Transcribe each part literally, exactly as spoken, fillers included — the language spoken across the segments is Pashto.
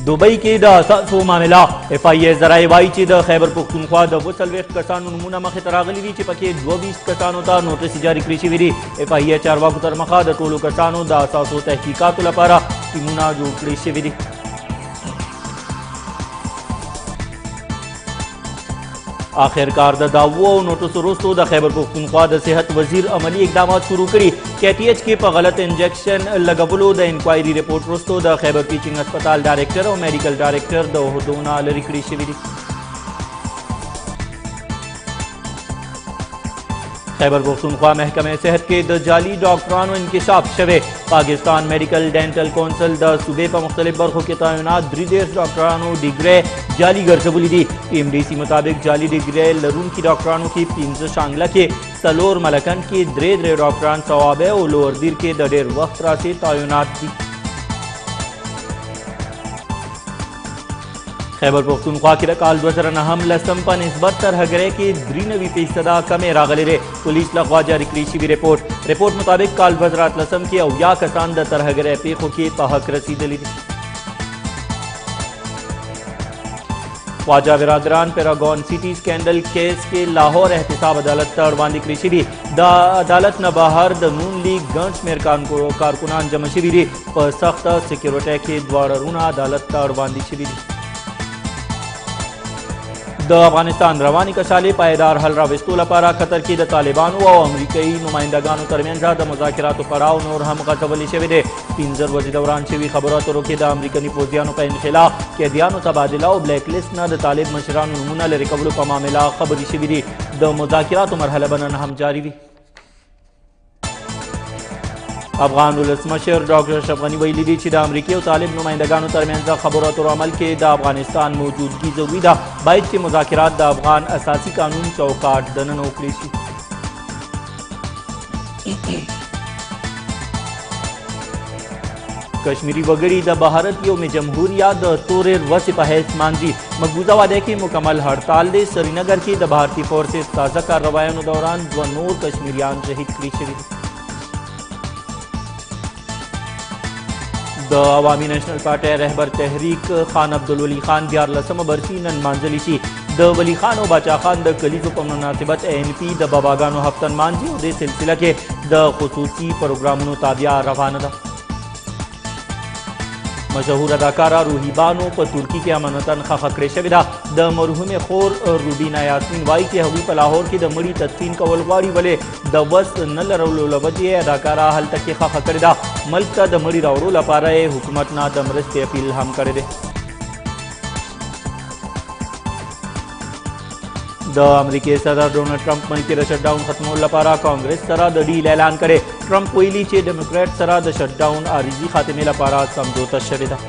دوبۍ کې د اساسو معامله اف آی ای ذرایع وایي چې د خیبر پښتونخوا د اووه څلوېښت کسانو نومونه مخې ته راغلي دي چې پکې دوه ویشت کسانو ته نوټس جاري کړي شوي دي. اف آی ای چارواکو تر مخه د ټولو کسانو د اساسو تحقیقاتو لپاره ټیمونه جوړ کړي شوي دي. آخرکار د دعوو او نوټسو وروستو د خیبر پښتونخوا د صحت وزیر عملي اقدامات شروع کړي. کې ټي ایچ کې په غلط انجکشن لګولو د انکوایري رپورټ وروستو د خیبر ټیچینګ هسپتال ډایرکټر او میډیکل ډایرکټر د عهدو نه لرې کړي شوي دي. خیبر پښتونخوا محکمه صحت کې د جعلي ډاکټرانو انکشاف شوی. پاکستان میډیکل ډینټل کونسل د صوبې په مختلف برخو کې تعینات درې دېرش ډاکټرانو ډیګرۍ جعلي ګرځولي دي. ایم ډي سی مطابق جعلي ډیګرۍ لرونکي ډاکټرانو کې پنځه شانګله کې څلور ملکن کې درې درې ډاکټران صوابه او لوړ دیر کې د ډېر وخت راځي تعینات دي. خیبر پښتونخوا کې د کال دوه زره نهم لسم په نسبت ترهګرۍ کې درې نوي فیصده کمې راغلې دی. پولیس لخوا جاري کړې شوي رپورټ رپورټ مطابق کال دوه زره اتلسم کې اویا کسان د ترهګرۍ پیښو کې په حق رسېدلي دي. خواجه برادران پیراگون سیټي سکینډل کیس کې لاهور احتساب عدالت ته اړوندې کړې شوي دي. د عدالت نه بهر د نون لیگ ګڼ شمېر کارکنان جمع شوي دي. په سخته سکیورټۍ کې دواړه رونه عدالت ته اړوندې شوي دي. د افغانستان رواني کشالې پایدار حل راوستو لپاره قطر کې د طالبانو او امریکایي نمایندګانو ترمنځ د مذاکراتو پړاو نور هم غځولی شوی دی. پنځه ورځې دوران شوي خبرو اترو کې د امریکایي پوځیانو په انخلا، قیدیانو تبادله او بلیک لیست نه د طالب مشرانو نومونه لرې کولو په معامله خبرې شوي دي. د مذاکراتو مرحله به نن هم جاري وي. افغان ولسمشر ډاکټر اشرف غني ویلي دي چې د امریکې او طالب نمایندګانو ترمنځ د خبرو اترو عمل کې د افغانستان موجودګي ضروري ده. باید چې مذاکرات د افغان اساسي قانون چوکاټ دننه وکړي شي. کشمیری وګړي د بھارت یوم جمهوریه د تورې ورځې په حیث مانځي. مقبوضه واده کې مکمل هړتال دی. سرینگر کې د بھارتی فورسز تازه کارروایانو دوران دوه نور کشمیریان شهید کړي شوي دي. د عوامي نیشنل پارټۍ رهبر تحریک خان عبدالولي خان دیارلسمه برسي نن مانځلی شي. د ولی خان او باچا خان د کلیزو په مناسبت اے این پي د باباګانو هفتن مانځي او دې سلسله کې د خصوصي پروګرامونو تابعه روانه ده. مشهور اداکاره روحي بانو په ترکي کې امانتاً خفه کړې شوې ده. د مرحومې خور روبینا یاسمین وایي چې هغوی په لاهور کې د مړي تدفین کول غواړي، ولې د وس نه لرلو له وجې اداکاره هلته کې خفه کړې ده. ملک ته د مړي راوړو لپاره یې حکومت نه د مرستې اپیل هم کړی دی. د امریکې صدر ډونالډ ټرمپ ملک کې د شټ ډاون ختمولو لپاره کانګرس سره د ډیل اعلان کړی. ټرمپ ویلي چې ډیموکرات سره د شټ ډاون عارضي خاتمې لپاره سمجوته شوې ده.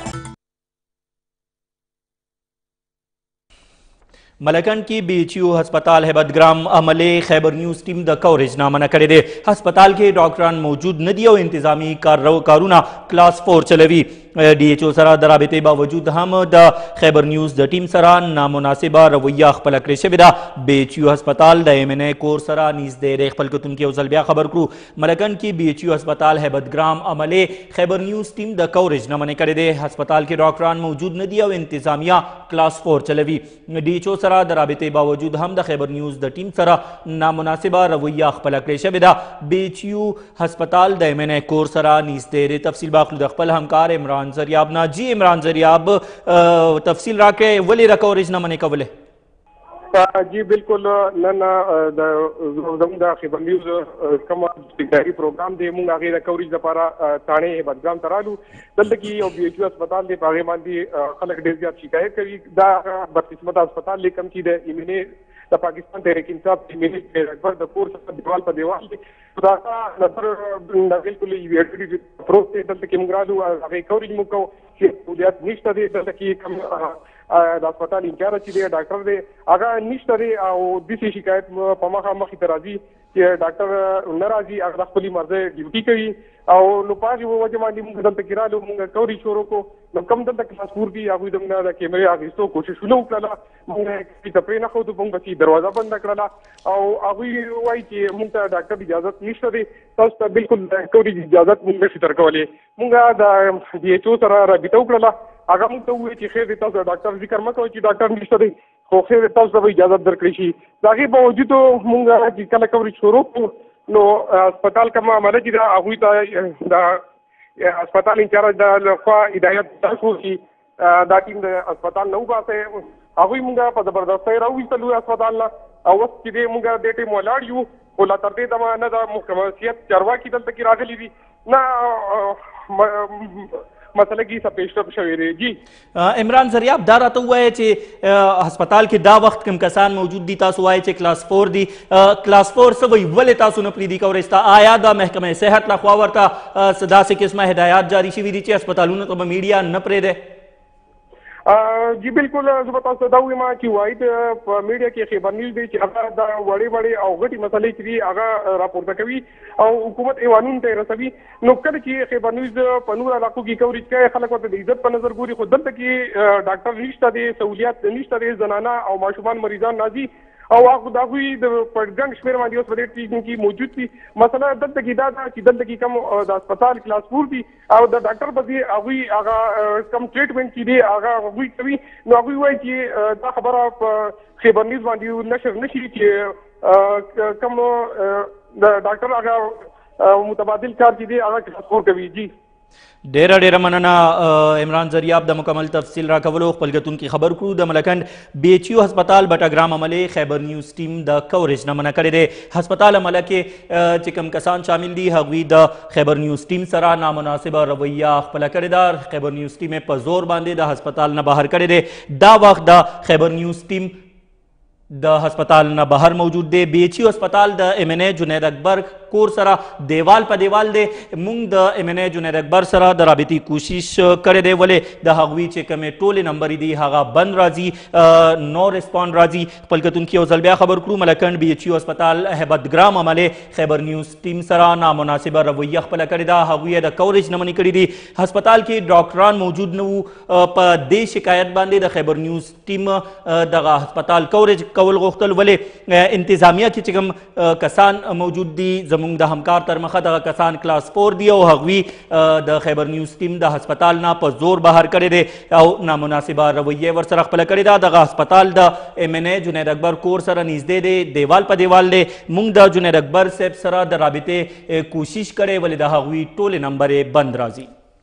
ملکن کی بی ایچ یو ہسپتال ہیبتگرام عملے خیبر نیوز ٹیم د کوریج نامنع کړی دی. هسپتال کې ډاکټران موجود نه دي او انتظامی کارونه کلاس فور چلوي. ډي ایچ او سره د رابطې باوجود هم د خیبر نیوز د ټیم سره نامناسبه رویه خپله کړې شوې ده. بی ایچ یو هسپتال د ایم این ای کور سره نږدې دی. خپل کتونکي یو ځل بیا خبر کړو. ملکن کې بی ایچ یو هسپتال هیبتګرام عملې خیبر نیوز ټیم د کوریج نه منع کړی دی. هسپتال کې ډاکټران موجود نه دي او انتظامیه کلاس فور چلوي. ډي ایچ او سره د رابطې باوجود هم د خیبر نیوز د ټیم سره نامناسبه رویه خپله کړې شوې ده. بی ایچ یو هسپتال د ایم این ای کور سره نږدې دی. تفصیل باخلو د خپل همکار عمران زریاب نه. جی عمران زریاب تفصیل راکړئ ولې د کوریج نه منع کولی؟ جی بالکل نن زموږ د خیبر نیوز کوم ټیکاري پروګرام دی موږ هغې د کوریج لپاره تاڼې هیبتګرام ته رالو. دلته کې یو بي ایچ یو هسپتال دی، په هغې باندې خلک ډېر زیات شکایت کوي. دا بدقسمته هسپتال دی کوم چې د ایمینې د پاکستان تحریک انصاف ایمینې رهبر د کور څخه دیوال په دیوال دی. دا نظر بالکل یوې پروف دی. دلته کې موږ رالو هغې کوریج موږ کوو چې سهولیات نشته دی. دلته کې کوم د هسپتال انچارج چې دی ډاکټر دی هغه نشته دی او داسې شکایت په مخه مخې ته راځي چې ډاکټر نه راځي، هغه د خپلې مرضۍ ډیوټي کوي او نو په هغې وجه باندې موږ دلته کې رالو. موږ کوریج شروع کړو. نو کوم دلته کلاس فور دي هغوی زموږ د کیمرې اخیستو کوششونه وکړله. موږ کلي ته پرې نه ښودو، موږ بس دروازه بنده کړله او هغوی وایي چې موږ ته ډاکټر اجازت نشته دی، تاسو ته بالکل د کوریج اجازت موږ نشو درکولی. موږ د ډي ایچ او سره رابطه وکړله هغه موږ ته وویل چې خیر دی تاسو د ډاکټر ذکر مه کوئ چې ډاکټر نشته دی خو خیر دی تاسو ته به اجازه درکړی شي د هغې باوجود موږ چې کله کوریج شروع کړو نو هسپتال کومه عمله چې ده هغوی ته د هسپتال انچارج د لخوا هدایت درکړو چې دا ټیم د هسپتال نه وباسئ هغوی موږ په زبردستۍ راوویستلو هسپتال نه او اوس چې دی موږ دې ټیم ولاړ یو خو لا تر دې دمه نه د محکمه صحت چارواکي دلته کې راغلي دي نه مسله کې څه پیشرفت شوی دی. جی عمران زریاب دا راته ووایه چې هسپتال کې دا وخت کوم کسان موجود دي تاسو وایي چې کلاس فور دي کلاس فور څه وایي ولې تاسو نه پرېږدي کوریج ته آیا د محکمه صحت لخوا ورته څه داسې قسمه هدایات جاري شوي دي چې هسپتالونو ته به میډیا نه پرېږدي؟ جی بالکل زه به تاسو ته دا ووایم چې واحد په میډیا کې خیبر نیوز دی چې هغه د وړې وړې او غټې مسلې چې دي هغه راپورته کوي او حکومت ایوانونو ته یې رسوي. نو کله چې خیبر نیوز په نورو علاقو کې کوریج کوي خلک ورته د عزت په نظر ګوري خو دلته کې ډاکټر نشته دی سهولیات نشته دی زنانه او ماشومان مریضان نازي او هغه د هغوی د په ګڼ شمېر باندې اوس په دې ټیم کې موجود دي. مسله دلته کې دا ده چې دلته کې کوم د هسپتال کلاس فور دي او د ډاکټر په ځای هغوی هغه کوم ټریټمنټ چې دی هغه هغوی کوي نو هغوی وایي چې دا خبره په خیبر نیوز باندې نشر نشي چې کوم د ډاکټر هغه متبادل کار چې دی هغه کلاس فور کوي. جی ډیره ډیره مننه عمران زریاب د مکمل تفصیل راکولو. خپل ګټونکي خبر کړو د ملکنډ بی ایچ یو هسپتال بټګرام عملې خیبر نیوز ټیم د کوریج نه منع کړی دی. هسپتال عمله کې چې کوم کسان شامل دي هغوی د خیبر نیوز ټیم سره نامناسبه رویه خپله کړې ده. خیبر نیوز ټیم یې په زور باندې د هسپتال نه بهر کړی دی. دا وخت د خیبر نیوز ټیم د هسپتال نه بهر موجود دی. بی ایچ یو هسپتال د ایم این ای جنید اکبر کور سره دیوال په دیوال دی. موږ د ایم این ای جنید اکبر سره د رابطې کوشش کړی دی ولې د هغوی چې کومې ټولې نمبرې دي هغه بند راځي نو ریسپانډ راځي. خپل کتونکي یو ځل بیا خبر کړو ملکنډ بی ایچ یو هسپتال هیبتګرام عملې خیبر نیوز ټیم سره نامناسبه رویه خپله کړې ده. هغوی یې د کوریج نه منع کړي دي. هسپتال کې ډاکټران موجود نه وو. په دې شکایت باندې د خیبر نیوز ټیم دغه هسپتال کوریج کول غوښتل ولې انتظامیه کې چې کوم کسان موجود دي زموږ د همکار تر مخه دغه کسان کلاس فور دي او هغوی د خیبر نیوز ټیم د هسپتال نه په زور بهر کړی دی او نامناسبه رویه ورسره خپله کړې ده. دغه هسپتال د ایم این ای جنید اکبر کور سره نږدې دی دیوال په دیوال دی. موږ د جنید اکبر صاحب سره د رابطې کوشش کړی ولې د هغوی ټولې نمبرې بند راځي.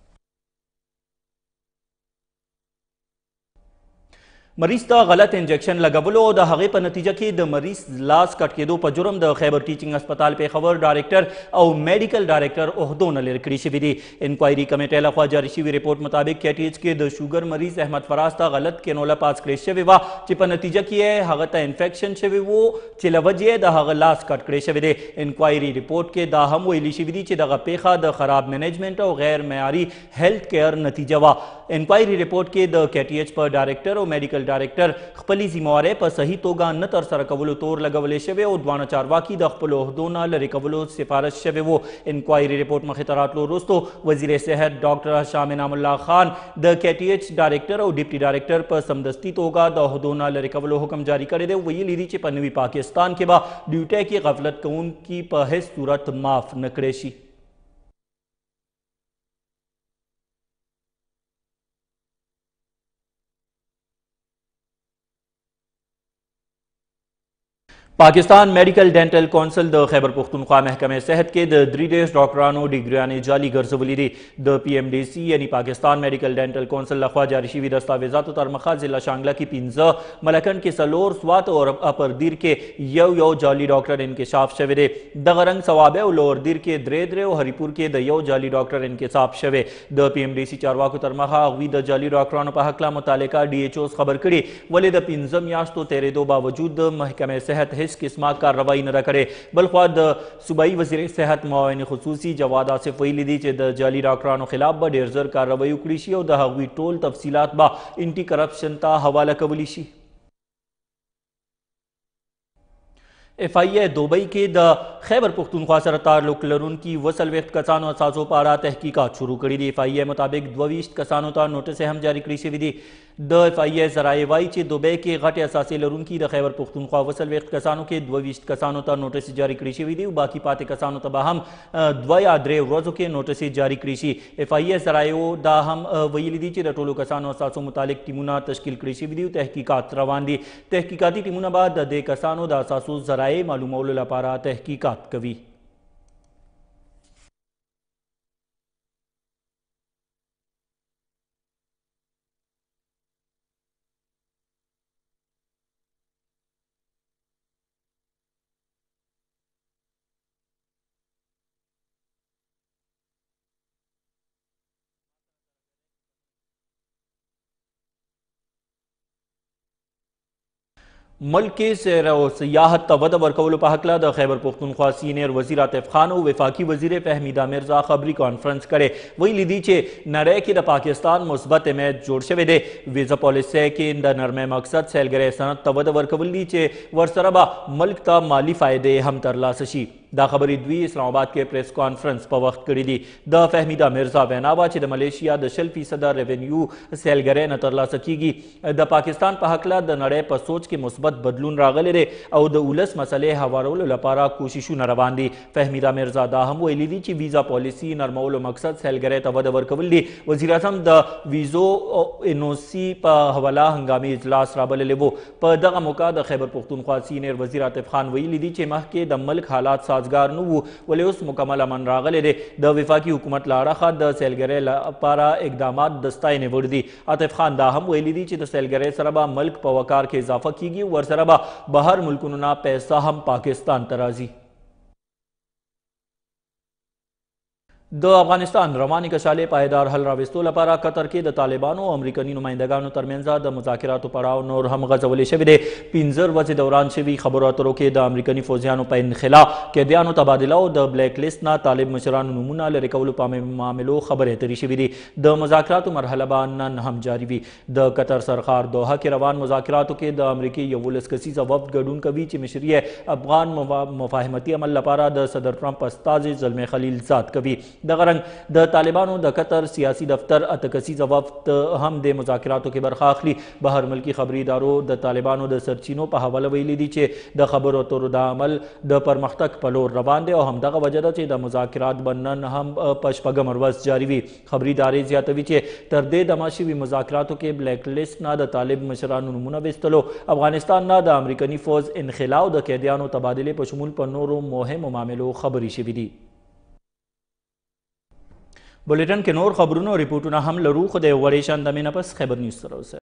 مریض ته غلط انجکشن لګولو او د هغې په نتیجه کې د مریض لاس کټ کېدو په جرم د خیبر ټیچنګ هسپتال پیښور ډایرکټر او میډیکل ډایرکټر عهدو نه لرې کړي شوي دي. انکوایري کمیټې لخوا جاري شوي ریپورټ مطابق کې ټي ایچ کې د شوګر مریض احمد فراز ته غلط کینوله پاس کړې شوې وه چې په نتیجه کې یې هغه ته انفیکشن شوی و چې له وجې یې د هغه لاس کټ کړی شوی دی. انکوایري ریپورټ کې دا هم ویلي شوي دي چې دغه پیښه د خراب مینجمنټ او غیر معیاري هیلث کیر نتیجه وه. انکوایري ریپورټ کې د کې ټي ایچ په ډایرکټر او میډیکل ډایرکټر خپلې ذمهوارۍ په صحیح توګه نه ترسره کولو تور لګولی شوی او دواړه چارواکي د خپلو عهدو نه لرې کولو سفارش شوی و. انکوایري ریپورټ مخې ته راتلو وروستو وزیر صحت ډاکټر هشام انعام الله خان د کې ټي ایچ ډایرکټر او ډیپټي ډایرکټر په سمدستي توګه د عهدو نه لرې کولو حکم جاري کړی دی. ویلي دي چې په نوي پاکستان کې به ډیوټۍ کې غفلت کوونکي په هیڅ صورت معاف نه کړی شي. پاکستان میډیکل ډینټل کونسل د خیبر پختونخوا محکمې صحت کې د درې دیرش ډاکټرانو ډیګریانې جعلي ګرځولي دي. د پی ایم ډي سي یعنی پاکستان میډیکل ډینټل کونسل لخوا جاري شوي دستاویزاتو تر مخه ضلع شانګله کې پنځه ملکنډ کې څلور سوات او اپر دیر کې یو یو جعلي ډاکټر انکشاف شوی دی. دغه رنګ صوابع او لور دیر کې درې درې او هریپور کې د یو جعلي ډاکټر انکشاف شوی. د پی ایم ډي سي چارواکو تر مخه هغوی د جعلي ډاکټرانو په هکله متعلقه ډي ایچ اوز خبر کړي ولې د پنځه میاشتو تېرېدو باوجود د محکمې صحت هیڅ قسمه کارروايي نه راکړې. بلخوا د صوبایي وزیر صحت معاون خصوصي جواد آصف ویلي دي چې د جعلي ډاکټرانو خلاف به ډېر زر کارروايي وکړي شي او د هغوی ټول تفصیلات به انټي کرپشن ته حواله کولی شي. F I A Dubai के द खैबर पख्तूनख्वा सर ताल्लुक लरनकी वसलवेख्त कसानों असासों पारा तहकीकात शुरू करी दी। एफ आई ए मुताबिक द्ववीस्ट कसानों ता नोटिस हम जारी करी से विधि द एफ आई ए जराए वाई चे दुबई के घट असासे लरनकी द खैबर पख्तूनख्वा वसलवेख्त कसानों के द्ववीस्ट कसानों ता नोटिस जारी करी से विधि बाकी पाते कसानों तबाहम द्व या द्रे रोजों के नोटिस जारी करी सी। एफ आई ए जराए दा हम वही लीदी चे द टोलो कसानों असासों मुतालिक टीमुना तश्कील करी से विधि तहकीकात रवान दी। तहकीकाती टीमुना बाद दे कसानों द असासों जराए मालूम पारा तहकीकात कवी। मुल्क के सैर और सियाहत तवद वर्कौल पहकला द खैबर पख्तूनख्वा सीनियर वजीर आतिफ खान और वफाकी वजीर फहमीदा मिर्जा खबरी कॉन्फ्रेंस करे वही लीदीचे नरे के द पाकिस्तान मुस्बत में जोड़ शवे दे वीजा पॉलिसी के द नरमे मकसद सैलगरे सनत तवद वर्कवल लीचे वर्सरबा मुल्क ता माली फायदे हम तरला सशी दा खबरी दुई इस्लामाबाद के प्रेस कॉन्फ्रेंस पर वक्त करी दी। द फहमीदा मिर्जा वैनावा चे द मलेशिया द शल फीसद रेवेन्यू सैलगरे न तरला सकीगी द पाकिस्तान पहकला द नरे पर सोच के मुस्बत बदलून रागले रे और द उलस मसले हवारोल लपारा कोशिशु न रवान दी। फहमीदा मिर्जा दा हम वेलीदी ची वीजा पॉलिसी नरमौल मकसद सैलगरे तवद वर्कवल दी वजीर आजम द वीजो एनओसी पर हवाला हंगामी इजलास राबल लेवो पर दगा मौका द खैबर पख्तूनख्वा सीनियर वजीर आतिफ खान वही लीदी चे माह के द मुल्क हालात साजगार नु वले उस मुकम्मल अमन रागले दे द विफाकी हुकूमत लाड़ा खा द सैलगरे पारा इकदाम दस्ताए ने वड़ दी। आतिफ खान दा हम वेलीदी चे द सैलगरे सरबा मुल्क पवकार के इजाफा कीगी वर सरबा बाहर मुल्कुना पैसा हम पाकिस्तान तराजी द अफगानिस्तान रवानी कशाले पायदार हल राविस्तो लपारा कतर के द तालिबानों अमरीकनी नुमाइंदगानों तरमेंजा द मुज़ाकिरात पड़ाव नोर हम गजवले शविदे पिंजर वज दौरान शवी खबरों के द अमरीकनी फौजियानों पर इनखिला कैदियानों तबादला द ब्लैक लिस्ट ना तालिब मशरान नमूना रिकवल मामलो खबर तरी शविदी द मुज़ाकिरात मरहलबान हम जारी भी द कतर सरकार दोहा के रवान मुज़ाकिरात के द अमरीकी यवुलस कसीज़ वफ्द गडून कवी च मिशरी अफगान मुफाहमती अमल लपारा द सदर ट्रंप अस्ताज ज़ल्मे खलील ज़ात कवी दगरंग द तालिबानों द कतर सियासी दफ्तर अतकसी वफ्त हम दे मुज़ाकिरातों के बरखाखली बाहर मुल्की खबरी इदारों द तालिबानों द सरचीनों पर हवाला वही दी चे द खबर तोर द अमल द पर मख्तक पलोर रवान दे और हम दगा वजह चे द मुज़ाकिरात बनन हम पशपगम अरवस जारी हुई खबरी दारे ज्यातवी चे तरदे दमाशी भी मुज़ाकिरातों के ब्लैक लिस्ट ना द तालिब मशरान नमूना विस्तलो अफगानिस्तान ना द अमरीकनी फौज इनखिलाव द कैदियानों तबादले पशमुल पन्नोरों मोहम मामलो खबरी शिविदी बुलेटिन के नोर खबरों रिपोर्टों हम लरू खुद वरेशान दमेना पस खैबर न्यूज़ तरह से